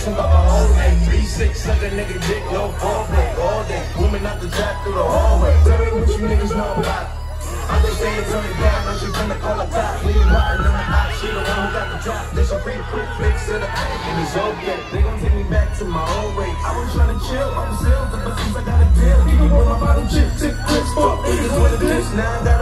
bitch and got my whole day. 3-6, suck a nigga dick, no foreplay, all day. Woman out the trap through the hallway. Tell me what you niggas know about. I'm just saying, turn it down, now she finna call a cop. Leave rotten in the hot, she the one who got the drop. Then she free quick fix to the eye, and it's okay. They gon' take me back to my old ways. I was tryna chill, I'm still, but since I got a deal, give me with my bottom chip, tip, crisp, fuck niggas with a dish, now I got